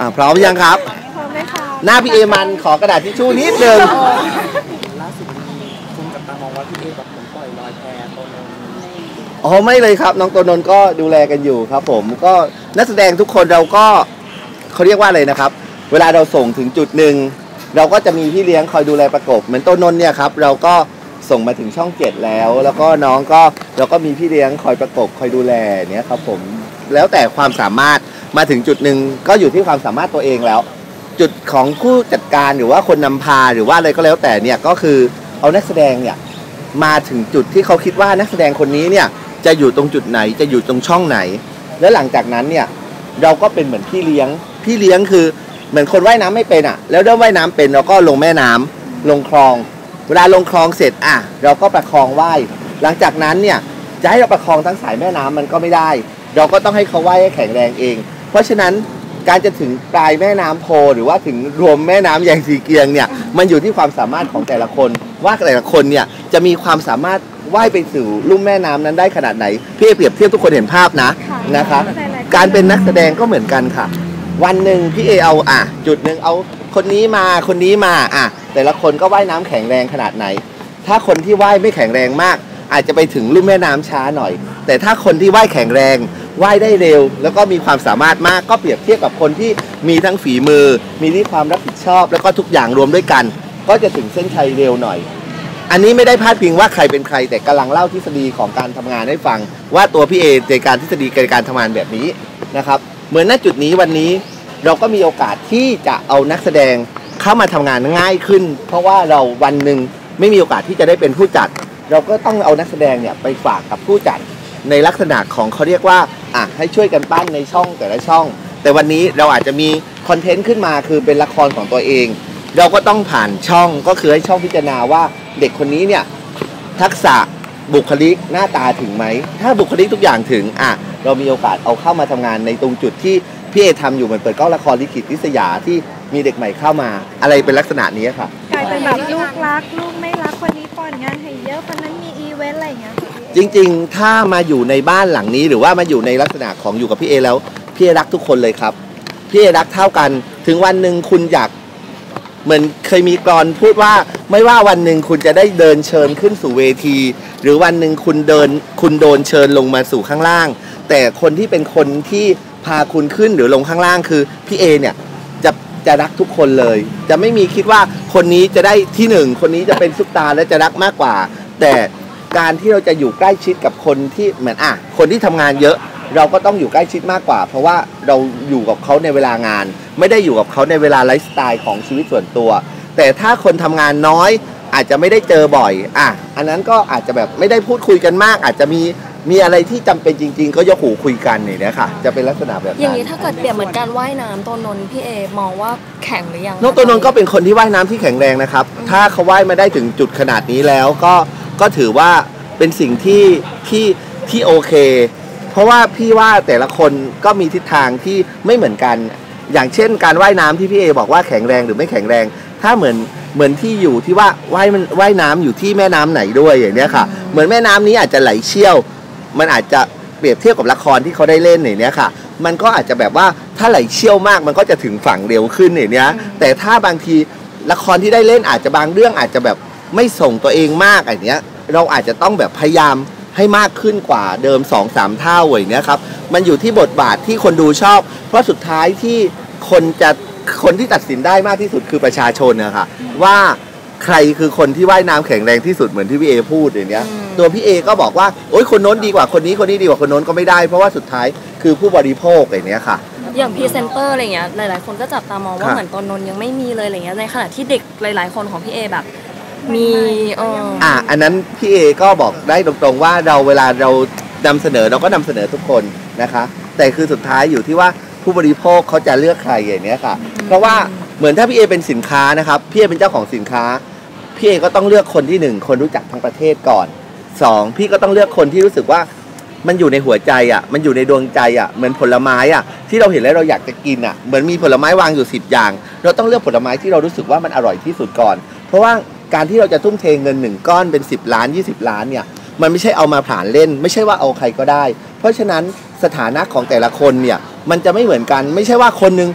พร้อมยังครับพร้อมไหมคะหน้าพี่เอมันขอกระดาษทิชชู่นิดนึงล่าสุดคุณกับตามองว่าพี่เอแบบเหมือนปล่อยลอยแพตัวนนไม่เลยครับน้องตัวนนก็ดูแลกันอยู่ครับผมก็นักแสดงทุกคนเราก็เขาเรียกว่าอะไรนะครับเวลาเราส่งถึงจุดหนึ่งเราก็จะมีพี่เลี้ยงคอยดูแลประกบเหมือนตัวนนเนี่ยครับเราก็ส่งมาถึงช่อง7แล้วก็น้องก็เราก็มีพี่เลี้ยงคอยประกบคอยดูแลเนี่ยครับผมแล้วแต่ความสามารถมาถึงจุดหนึ่งก็อยู่ที่ความสามารถตัวเองแล้วจุดของผู้จัดการหรือว่าคนนำพาหรือว่าอะไรก็แล้วแต่เนี่ยก็คือเอานักแสดงเนี่ยมาถึงจุดที่เขาคิดว่านักแสดงคนนี้เนี่ยจะอยู่ตรงจุดไหนจะอยู่ตรงช่องไหนแล้วหลังจากนั้นเนี่ยเราก็เป็นเหมือนพี่เลี้ยงคือเหมือนคนว่ายน้ำไม่เป็นแล้วได้ว่ายน้ำเป็นเราก็ลงแม่น้ำลงคลองเวลาลงคลองเสร็จเราก็ประคองว่ายหลังจากนั้นเนี่ยจะให้เราประคองทั้งสายแม่น้ำมันก็ไม่ได้เราก็ต้องให้เขาว่ายให้แข็งแรงเองเพราะฉะนั้นการจะถึงปลายแม่น้ำโพหรือว่าถึงรวมแม่น้ำแยงสีเกียงเนี่ยมันอยู่ที่ความสามารถของแต่ละคนว่าแต่ละคนเนี่ยจะมีความสามารถว่ายไปสู่ลุ่มแม่น้ำนั้นได้ขนาดไหนพี่เปรียบเทียบทุกคนเห็นภาพนะคะการเป็นนักแสดงก็เหมือนกันค่ะวันหนึ่งพี่เอเอาจุดหนึ่งเอาคนนี้มาแต่ละคนก็ว่ายน้ำแข็งแรงขนาดไหนถ้าคนที่ว่ายไม่แข็งแรงมากอาจจะไปถึงลุ่มแม่น้ำช้าหน่อยแต่ถ้าคนที่ว่ายแข็งแรงว่ายได้เร็วแล้วก็มีความสามารถมากก็เปรียบเทียบกับคนที่มีทั้งฝีมือมีที่ความรับผิดชอบแล้วก็ทุกอย่างรวมด้วยกันก็จะถึงเส้นชัยเร็วหน่อยอันนี้ไม่ได้พาดพิงว่าใครเป็นใครแต่กำลังเล่าทฤษฎีของการทำงานให้ฟังว่าตัวพี่เอในการทฤษฎีการทำงานแบบนี้นะครับเหมือนณจุดนี้วันนี้เราก็มีโอกาสที่จะเอานักแสดงเข้ามาทำงานง่ายขึ้นเพราะว่าเราวันหนึ่งไม่มีโอกาสที่จะได้เป็นผู้จัดเราก็ต้องเอานักแสดงเนี่ยไปฝากกับผู้จัดในลักษณะของเขาเรียกว่าให้ช่วยกันปั้นในช่องแต่ละช่องแต่วันนี้เราอาจจะมีคอนเทนต์ขึ้นมาคือเป็นละครของตัวเองเราก็ต้องผ่านช่องก็คือให้ช่องพิจารณาว่าเด็กคนนี้เนี่ยทักษะบุคลิกหน้าตาถึงไหมถ้าบุคลิกทุกอย่างถึงเรามีโอกาสเอาเข้ามาทำงานในตรงจุดที่พี่เอทำอยู่เหมือนเปิดกล้องละครลิขิตลิศยาที่มีเด็กใหม่เข้ามาอะไรเป็นลักษณะนี้ค่ะกลายเป็นแบบลูกรักลูกไม่รักคนนี้ป้อนงานให้เยอะคนนั้นมีอีเวนต์อะไรอย่างเงี้ยจริงๆถ้ามาอยู่ในบ้านหลังนี้หรือว่ามาอยู่ในลักษณะของอยู่กับพี่เอแล้วพี่เอรักทุกคนเลยครับพี่เอรักเท่ากันถึงวันหนึ่งคุณอยากเหมือนเคยมีกรพูดว่าไม่ว่าวันหนึ่งคุณจะได้เดินเชิญขึ้นสู่เวทีหรือวันหนึ่งคุณโดนเชิญลงมาสู่ข้างล่างแต่คนที่เป็นคนที่พาคุณขึ้นหรือลงข้างล่างคือพี่เอเนี่ยจะรักทุกคนเลยจะไม่มีคิดว่าคนนี้จะได้ที่หนึ่งคนนี้จะเป็นซุปตาร์และจะรักมากกว่าแต่การที่เราจะอยู่ใกล้ชิดกับคนที่เหมือนคนที่ทำงานเยอะเราก็ต้องอยู่ใกล้ชิดมากกว่าเพราะว่าเราอยู่กับเขาในเวลางานไม่ได้อยู่กับเขาในเวลาไลฟ์สไตล์ของชีวิตส่วนตัวแต่ถ้าคนทำงานน้อยอาจจะไม่ได้เจอบ่อยอันนั้นก็อาจจะแบบไม่ได้พูดคุยกันมากอาจจะมีอะไรที่จำเป็นจริงๆก็ยกหูคุยกันเนี่ยค่ะจะเป็นลักษณะแบบนั้นอย่างนี้ถ้าเกิดเปรียบเหมือนการว่ายน้ำตัวนนพี่เอมองว่าแข็งหรือยังน้องตัวนนก็เป็นคนที่ว่ายน้ำที่แข็งแรงนะครับถ้าเขาว่ายมาได้ถึงจุดขนาดนี้แล้วก็ถือว่าเป็นสิ่งที่โอเคเพราะว่าพี่ว่าแต่ละคนก็มีทิศทางที่ไม่เหมือนกันอย่างเช่นการว่ายน้ำที่พี่เอบอกว่าแข็งแรงหรือไม่แข็งแรงถ้าเหมือนที่อยู่ที่ว่าว่ายน้ำอยู่ที่แม่น้ำไหนด้วยอย่างเนี้ยค่ะเหมือนแม่น้ำนี้อาจจะไหลเชี่ยวมันอาจจะเปรียบเทียบกับละครที่เขาได้เล่นอย่างเนี้ยค่ะมันก็อาจจะแบบว่าถ้าไหลเชี่ยวมากมันก็จะถึงฝั่งเร็วขึ้นอย่างเนี้ยแต่ถ้าบางทีละครที่ได้เล่นอาจจะบางเรื่องอาจจะแบบไม่ส่งตัวเองมากอย่างเนี้ยเราอาจจะต้องแบบพยายามให้มากขึ้นกว่าเดิม 2-3 เท่าอย่างเนี้ยครับมันอยู่ที่บทบาทที่คนดูชอบเพราะสุดท้ายที่คนที่ตัดสินได้มากที่สุดคือประชาชนนะคะว่าใครคือคนที่ว่ายน้ำแข็งแรงที่สุดเหมือนที่พี่เอพูดอย่างเนี้ยตัวพี่เอก็บอกว่าโอ๊ยคนโน้นดีกว่าคนนี้ดีกว่าคนโน้นก็ไม่ได้เพราะว่าสุดท้ายคือผู้บริโภคอย่างเนี้ยค่ะอย่างพรีเซนเตอร์อะไรเงี้ยหลายๆคนก็จับตามองว่าเหมือนตัวนนยังไม่มีเลยอะไรเงี้ยในขณะที่เด็กหลายๆคนของพี่เอแบบมีอันนั้นพี่เอก็บอกได้ตรงๆว่าเวลาเรานำเสนอเราก็นำเสนอทุกคนนะคะแต่คือสุดท้ายอยู่ที่ว่าผู้บริโภคเขาจะเลือกใครอย่างนี้ค่ะเพราะว่าเหมือนถ้าพี่เอเป็นสินค้านะครับพี่เอเป็นเจ้าของสินค้าพี่เอก็ต้องเลือกคนที่1คนรู้จักทั้งประเทศก่อน2พี่ก็ต้องเลือกคนที่รู้สึกว่ามันอยู่ในหัวใจมันอยู่ในดวงใจเหมือนผลไม้ที่เราเห็นแล้วเราอยากจะกินเหมือนมีผลไม้วางอยู่10อย่างเราต้องเลือกผลไม้ที่เรารู้สึกว่ามันอร่อยที่สุดก่อนเพราะว่าการที่เราจะทุ่มเทเงิน1ก้อนเป็น10 ล้าน20 ล้านเนี่ยมันไม่ใช่เอามาผ่านเล่นไม่ใช่ว่าเอาใครก็ได้เพราะฉะนั้นสถานะของแต่ละคนเนี่ยมันจะไม่เหมือนกันไม่ใช่ว่าคนนึง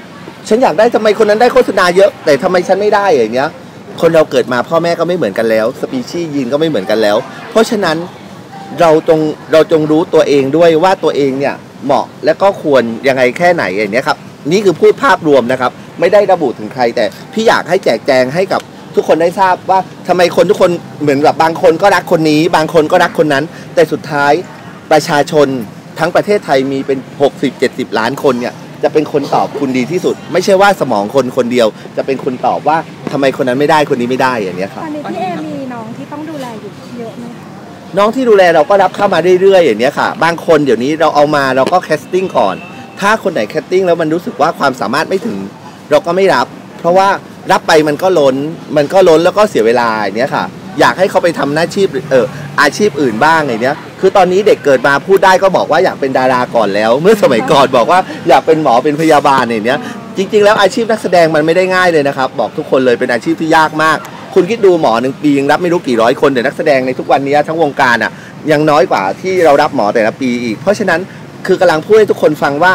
ฉันอยากได้ทำไมคนนั้นได้โฆษณาเยอะแต่ทำไมฉันไม่ได้อย่างเงี้ยคนเราเกิดมาพ่อแม่ก็ไม่เหมือนกันแล้วสปีชีส์ยีนก็ไม่เหมือนกันแล้วเพราะฉะนั้นเราจงรู้ตัวเองด้วยว่าตัวเองเนี่ยเหมาะและก็ควรยังไงแค่ไหนอย่างเนี้ยครับนี่คือพูดภาพรวมนะครับไม่ได้ระบุถึงใครแต่พี่อยากให้แจกแจงให้กับทุกคนได้ทราบว่าทำไมคนทุกคนเหมือนแบบบางคนก็รักคนนี้บางคนก็รักคนนั้นแต่สุดท้ายประชาชนทั้งประเทศไทยมีเป็น60-70 ล้านคนเนี่ยจะเป็นคนตอบคุณดีที่สุดไม่ใช่ว่าสมองคนคนเดียวจะเป็นคนตอบว่าทำไมคนนั้นไม่ได้คนนี้ไม่ได้อย่างเนี้ยครับตอนนี้พี่เอมีน้องที่ต้องดูแลอยู่เยอะไหมคะน้องที่ดูแลเราก็รับเข้ามาเรื่อยๆอย่างเนี้ยค่ะบางคนเดี๋ยวนี้เราเอามาเราก็แคสติ้งก่อนถ้าคนไหนแคสติ้งแล้วมันรู้สึกว่าความสามารถไม่ถึงเราก็ไม่รับเพราะว่ารับไปมันก็ล้นแล้วก็เสียเวลาอย่างเนี้ยค่ะอยากให้เขาไปทำอาชีพอื่นบ้างอย่างเนี้ยคือตอนนี้เด็กเกิดมาพูดได้ก็บอกว่าอยากเป็นดาราก่อนแล้วเมื่อสมัยก่อนบอกว่าอยากเป็นหมอเป็นพยาบาลอย่างเนี้ยจริงๆแล้วอาชีพนักแสดงมันไม่ได้ง่ายเลยนะครับบอกทุกคนเลยเป็นอาชีพที่ยากมากคุณคิดดูหมอ1 ปียังรับไม่รู้กี่ร้อยคนแต่นักแสดงในทุกวันนี้ทั้งวงการอ่ะยังน้อยกว่าที่เรารับหมอแต่ละปีอีกเพราะฉะนั้นคือกำลังพูดให้ทุกคนฟังว่า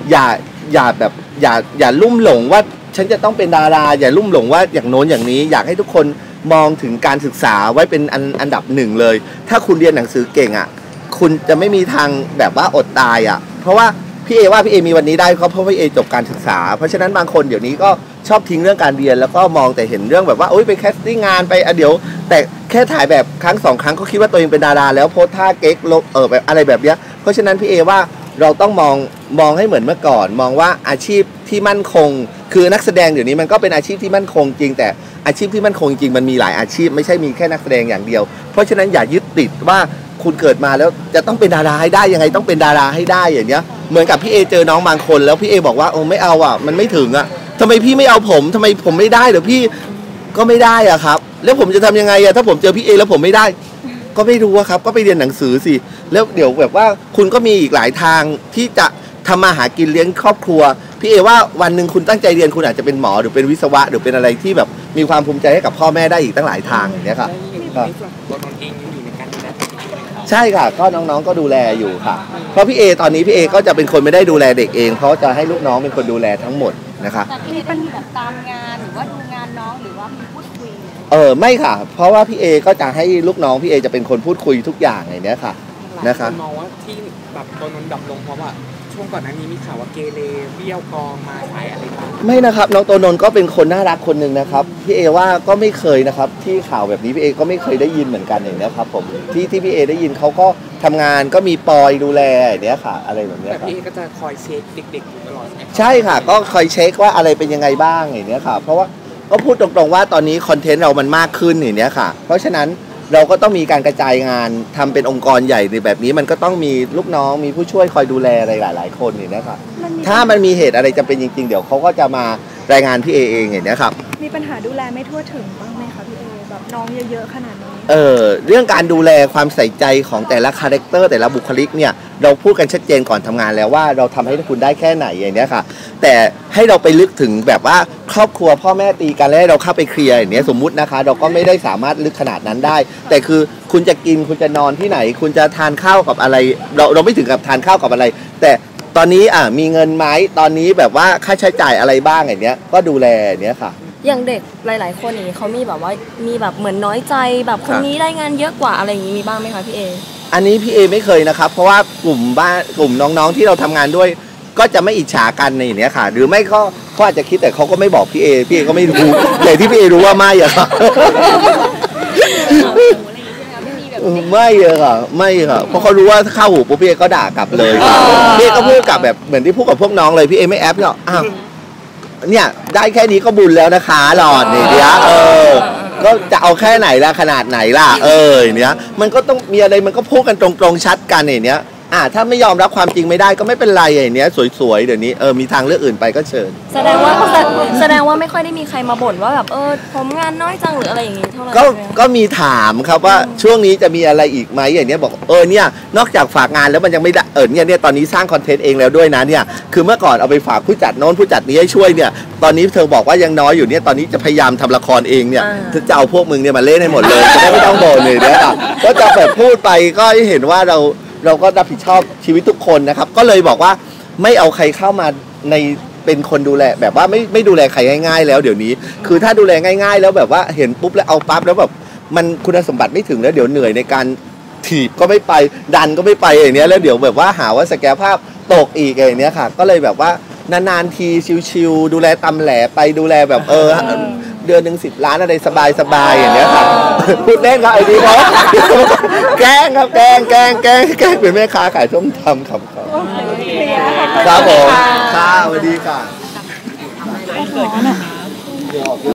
อย่าลุ่มหลงว่าฉันจะต้องเป็นดาราอย่าลุ่มหลงว่าอย่างโน้นอย่างนี้อยากให้ทุกคนมองถึงการศึกษาไว้เป็นอันดับหนึ่งเลยถ้าคุณเรียนหนังสือเก่งอ่ะคุณจะไม่มีทางแบบว่าอดตายอ่ะเพราะว่าพี่เอว่าพี่เอมีวันนี้ได้เพราะพี่เอจบการศึกษาเพราะฉะนั้นบางคนเดี๋ยวนี้ก็ชอบทิ้งเรื่องการเรียนแล้วก็มองแต่เห็นเรื่องแบบว่าโอ๊ยไปแคสติ้งงานไปเดี๋ยวแต่แค่ถ่ายแบบครั้ง2 ครั้งก็คิดว่าตัวเองเป็นดาราแล้วโพสท่าเก๊กลบแบบอะไรแบบเนี้ยเพราะฉะนั้นพี่เอว่าเราต้องมองให้เหมือนเมื่อก่อนมองว่าอาชีพที่มั่นคงคือนักแสดงเดี๋ยวนี้มันก็เป็นอาชีพที่มั่นคงจริงแต่อาชีพที่มั่นคงจริงมันมีหลายอาชีพไม่ใช่มีแค่นักแสดงอย่างเดียวเพราะฉะนั้นอย่ายึดติดว่าคุณเกิดมาแล้วจะต้องเป็นดาราให้ได้ยังไงต้องเป็นดาราให้ได้อย่างเนี้ยเหมือนกับพี่เอเจอน้องบางคนแล้วพี่เอบอกว่าโอ้ไม่เอาอ่ะมันไม่ถึงอ่ะทำไมพี่ไม่เอาผมทำไมผมไม่ได้เดี๋ยวพี่ก็ไม่ได้อ่ะครับแล้วผมจะทำยังไงอ่ะถ้าผมเจอพี่เอแล้วผมไม่ได้ก็ไม่รู้ครับก็ไปเรียนหนังสือสิแล้วเดี๋ยวแบบว่าคุณก็มีอีกหลายทางที่จะทำมาหากินเลี้ยงครอบครัวพี่เอว่าวันหนึ่งคุณตั้งใจเรียนคุณอาจจะเป็นหมอหรือเป็นวิศวะหรือเป็นอะไรที่แบบมีความภูมิใจให้กับพ่อแม่ได้อีกตั้งหลายทางอย่างเงี้ยค่ะตัวตนเองยังอยู่ในการดูแลตัวเองใช่ค่ะก็น้องๆก็ดูแลอยู่ค่ะเพราะพี่เอตอนนี้พี่เอก็จะเป็นคนไม่ได้ดูแลเด็กเองเพราะจะให้ลูกน้องเป็นคนดูแลทั้งหมดนะคะแต่พี่ได้มีแบบตามงานหรือว่าดูงานน้องหรือว่ามีพูดคุยไม่ค่ะเพราะว่าพี่เอก็จะให้ลูกน้องพี่เอจะเป็นคนพูดคุยทุกอย่างอย่างเนี้ยค่ะนะคะมองว่าที่แบบตัวนนดับลงเพราะว่าช่วงก่อนหน้านี้มีข่าวว่าเกเรเบี้ยวกองมาใช้อะไรบ้างไม่นะครับน้องโตนนท์ก็เป็นคนน่ารักคนหนึ่งนะครับพี่เอว่าก็ไม่เคยนะครับที่ข่าวแบบนี้พี่เอก็ไม่เคยได้ยินเหมือนกันอย่างนี้ครับผมที่พี่เอได้ยินเขาก็ทำงานก็มีปอยดูแลอย่างนี้ค่ะอะไรแบบนี้แต่พี่เอก็จะคอยเช็คเด็กๆอยู่ตลอดใช่ค่ะก็คอยเช็คว่าอะไรเป็นยังไงบ้างอย่างนี้ค่ะเพราะว่าก็พูดตรงๆว่าตอนนี้คอนเทนต์เรามันมากขึ้นอย่างนี้ค่ะเพราะฉะนั้นเราก็ต้องมีการกระจายงานทำเป็นองค์กรใหญ่ในแบบนี้มันก็ต้องมีลูกน้องมีผู้ช่วยคอยดูแลอะไรหลายๆคนอย่างนี้ค่ะถ้ามันมีเหตุอะไรจำเป็นจริงๆเดี๋ยวเขาก็จะมารายงานพี่เอเองอย่างนี้ครับมีปัญหาดูแลไม่ทั่วถึงบ้างไหมคะพี่เอแบบน้องเยอะๆขนาดนี้เรื่องการดูแลความใส่ใจของแต่ละคาแรคเตอร์แต่ละบุคลิกเนี่ยเราพูดกันชัดเจนก่อนทำงานแล้วว่าเราทำให้คุณได้แค่ไหนอย่างนี้ค่ะแต่ให้เราไปลึกถึงแบบว่าครอบครัวพ่อแม่ตีกันแล้วเราเข้าไปเคลียร์อย่างนี้สมมุตินะคะเราก็ไม่ได้สามารถลึกขนาดนั้นได้แต่คือคุณจะกินคุณจะนอนที่ไหนคุณจะทานข้าวกับอะไรเราไม่ถึงกับทานข้าวกับอะไรแต่ตอนนี้มีเงินไหมตอนนี้แบบว่าค่าใช้จ่ายอะไรบ้างอย่างเนี้ยก็ดูแลอย่างเนี้ยค่ะอย่างเด็กหลายๆคนอย่างนี้เขามีแบบว่ามีแบบเหมือนน้อยใจแบบคนนี้ได้งานเยอะกว่าอะไรอย่างนี้มีบ้างไหมคะพี่เออันนี้พี่เอไม่เคยนะครับเพราะว่ากลุ่มน้องๆที่เราทำงานด้วยก็จะไม่อิจฉากันในอย่างเนี้ยค่ะหรือไม่ก็เขาอาจจะคิดแต่เขาก็ไม่บอกพี่เอก็ไม่รู้แต่ที่พี่เอรู้ว่าไม่อะค่ะไม่เลยค่ะไม่ค่ะเพราะเขารู้ว่าเข้าหูปุ๊บพี่เอก็ด่ากลับเลยพี่เอก็พูดกลับแบบเหมือนที่พูดกับพวกน้องเลยพี่เอไม่แอปหรอกอ้าวเนี่ยได้แค่นี้ก็บุญแล้วนะคะหลอดเนี่ยก็จะเอาแค่ไหนล่ะขนาดไหนล่ะเนี้ยมันก็ต้องมีอะไรมันก็พูดกันตรงๆชัดกันอย่างเนี้ยถ้าไม่ยอมรับความจริงไม่ได้ก็ไม่เป็นไรอย่างเนี้ยสวยๆเดี๋ยวนี้มีทางเลือกอื่นไปก็เชิญแสดงว่าไม่ค่อยได้มีใครมาบ่นว่าแบบผมงานน้อยจังหรืออะไรอย่างงี้เท่าไหร่ก็มีถามครับว่าช่วงนี้จะมีอะไรอีกไหมอย่างเนี้ยบอกเนี่ยนอกจากฝากงานแล้วมันยังไม่ได้เนี่ยตอนนี้สร้างคอนเทนต์เองแล้วด้วยนะเนี่ยคือเมื่อก่อนเอาไปฝากผู้จัดโน้นผู้จัดนี้ให้ช่วยเนี่ยตอนนี้เธอบอกว่ายังน้อยอยู่เนี่ยตอนนี้จะพยายามทำละครเองเนี่ยจะเอาพวกมึงเนี่ยมาเล่นให้หมดเลยจะได้ไม่ต้องบ่นเลยเนี่ยก็จะแบบพูดไปก็เห็นว่าเราก็รับผิดชอบชีวิตทุกคนนะครับก็เลยบอกว่าไม่เอาใครเข้ามาเป็นคนดูแลแบบว่าไม่ดูแลใครง่ายๆแล้วเดี๋ยวนี้ คือถ้าดูแลง่ายๆแล้วแบบว่าเห็นปุ๊บแล้วเอาปั๊บแล้วแบบมันคุณสมบัติไม่ถึงแล้วเดี๋ยวเหนื่อยในการถีบก็ไม่ไปดันก็ไม่ไปอย่างเนี้ยแล้วเดี๋ยวแบบว่าหาว่าศักยภาพตกอีกอย่างเนี้ยค่ะก็เลยแบบว่านานๆทีชิวๆดูแลตำแหลไปดูแลแบบเดือนหนึ่ง10 ล้านอะไรสบายๆอย่างเนี้ยค่ะพูดเล่นครับไอ้ดีเขาแกล้งครับแกล้งเป็นแม่ค้าขายส้มตำครับครับผมค่ะสวัสดีค่ะ